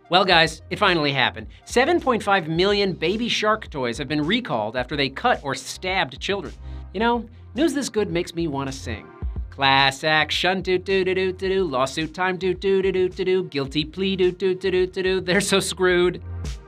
Well, guys, it finally happened. 7.5 million Baby Shark toys have been recalled after they cut or stabbed children. You know, news this good makes me want to sing. Class action, do-do-do-do-do-do, lawsuit time, do-do-do-do-do-do, guilty plea, do-do-do-do-do-do, they're so screwed.